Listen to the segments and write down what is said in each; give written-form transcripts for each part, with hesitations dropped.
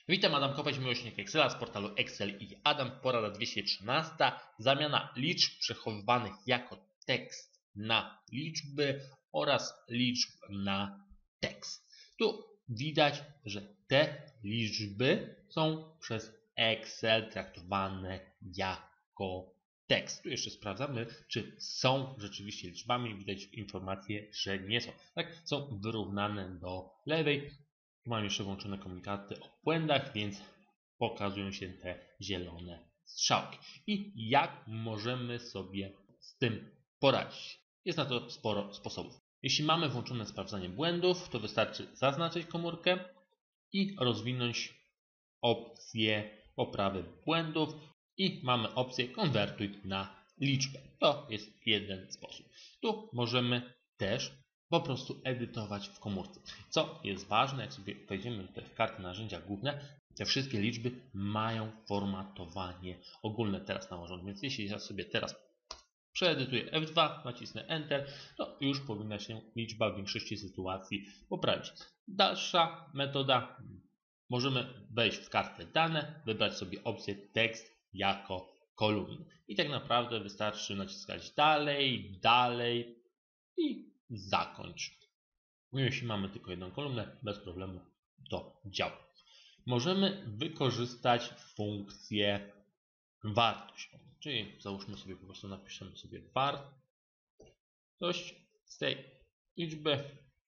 Witam, Adam Kopeć, miłośnik Excela z portalu Excel i Adam. Porada 213. Zamiana liczb przechowywanych jako tekst na liczby oraz liczb na tekst. Tu widać, że te liczby są przez Excel traktowane jako tekst. Tu jeszcze sprawdzamy, czy są rzeczywiście liczbami. Widać informację, że nie są. Tak, są wyrównane do lewej. Tu mam jeszcze włączone komunikaty o błędach, więc pokazują się te zielone strzałki. I jak możemy sobie z tym poradzić? Jest na to sporo sposobów. Jeśli mamy włączone sprawdzanie błędów, to wystarczy zaznaczyć komórkę i rozwinąć opcję poprawy błędów i mamy opcję konwertuj na liczbę. To jest jeden sposób. Tu możemy też po prostu edytować w komórce. Co jest ważne, jak sobie wejdziemy tutaj w kartę narzędzia główne, te wszystkie liczby mają formatowanie ogólne teraz nałożone. Więc jeśli ja sobie teraz przeedytuję F2, nacisnę Enter, to już powinna się liczba w większości sytuacji poprawić. Dalsza metoda, możemy wejść w kartę dane, wybrać sobie opcję tekst jako kolumny. I tak naprawdę wystarczy naciskać dalej, dalej i zakończ. Jeśli mamy tylko jedną kolumnę, bez problemu to działa. Możemy wykorzystać funkcję wartość. Czyli załóżmy sobie, po prostu napiszemy sobie wartość z tej liczby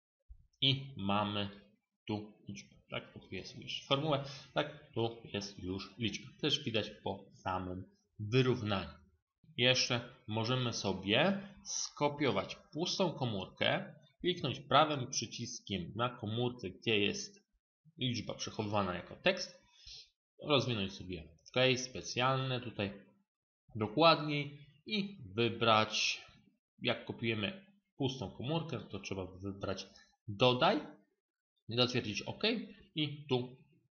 i mamy tu liczbę. Tak, tu jest już formułę, tak, tu jest już liczba. Też widać po samym wyrównaniu. Jeszcze możemy sobie skopiować pustą komórkę, kliknąć prawym przyciskiem na komórce, gdzie jest liczba przechowywana jako tekst, rozwinąć sobie wklej specjalne tutaj dokładniej i wybrać, jak kopiujemy pustą komórkę, to trzeba wybrać dodaj, zatwierdzić OK i tu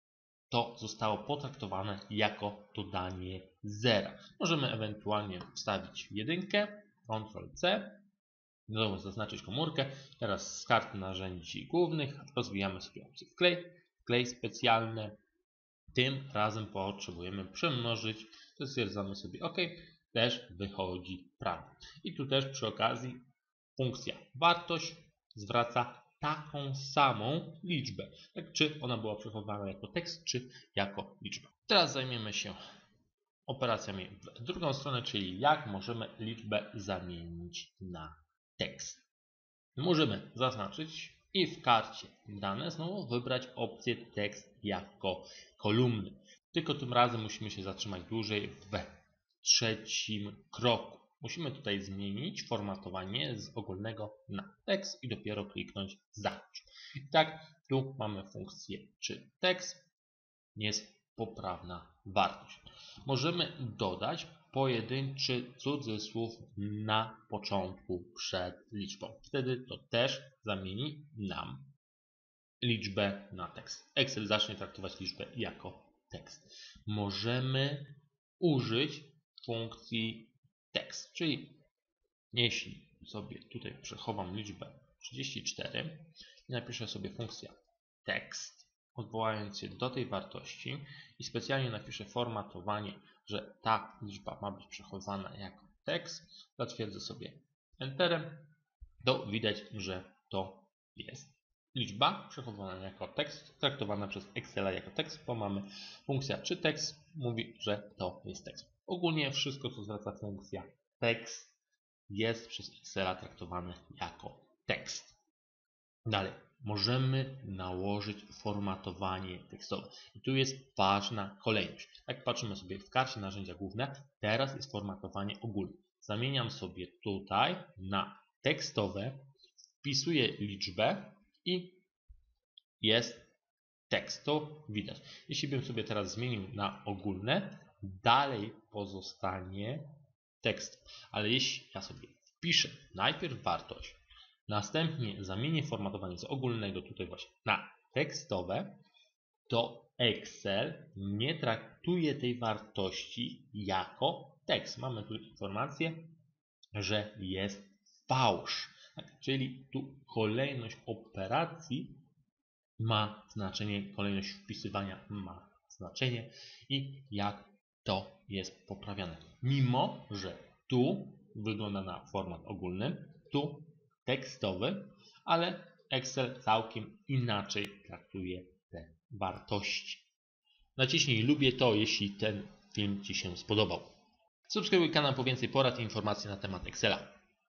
to zostało potraktowane jako dodanie zera. Możemy ewentualnie wstawić jedynkę, Ctrl+C, znowu zaznaczyć komórkę. Teraz z karty narzędzi głównych rozwijamy sobie opcję wklej specjalne. Tym razem potrzebujemy przemnożyć, to stwierdzamy sobie OK, też wychodzi prawda. I tu też przy okazji funkcja wartość zwraca taką samą liczbę, tak czy ona była przechowywana jako tekst, czy jako liczba. Teraz zajmiemy się operacjami w drugą stronę, czyli jak możemy liczbę zamienić na tekst. Możemy zaznaczyć i w karcie dane znowu wybrać opcję tekst jako kolumny. Tylko tym razem musimy się zatrzymać dłużej w trzecim kroku. Musimy tutaj zmienić formatowanie z ogólnego na tekst i dopiero kliknąć zakończ. I tak, tu mamy funkcję czy tekst jest poprawna wartość. Możemy dodać pojedynczy cudzysłów na początku przed liczbą. Wtedy to też zamieni nam liczbę na tekst. Excel zacznie traktować liczbę jako tekst. Możemy użyć funkcji tekst, czyli jeśli sobie tutaj przechowam liczbę 34 i napiszę sobie funkcja tekst, odwołając się do tej wartości i specjalnie napiszę formatowanie, że ta liczba ma być przechowywana jako tekst, zatwierdzę sobie Enterem, to widać, że to jest liczba przechowywana jako tekst, traktowana przez Excela jako tekst, bo mamy funkcja czy tekst mówi, że to jest tekst. Ogólnie wszystko, co zwraca funkcja tekst, jest przez Excela traktowane jako tekst. Dalej, możemy nałożyć formatowanie tekstowe. I tu jest ważna kolejność. Jak patrzymy sobie w karcie narzędzia główne, teraz jest formatowanie ogólne. Zamieniam sobie tutaj na tekstowe, wpisuję liczbę i jest tekst. To widać. Jeśli bym sobie teraz zmienił na ogólne, dalej pozostanie tekst. Ale jeśli ja sobie wpiszę najpierw wartość, następnie zamienię formatowanie z ogólnego tutaj właśnie na tekstowe, to Excel nie traktuje tej wartości jako tekst. Mamy tu informację, że jest fałsz. Tak, czyli tu kolejność operacji ma znaczenie, kolejność wpisywania ma znaczenie i jak to jest poprawiane. Mimo, że tu wygląda na format ogólny, tu tekstowy, ale Excel całkiem inaczej traktuje te wartości. Naciśnij lubię to, jeśli ten film Ci się spodobał. Subskrybuj kanał po więcej porad i informacji na temat Excela.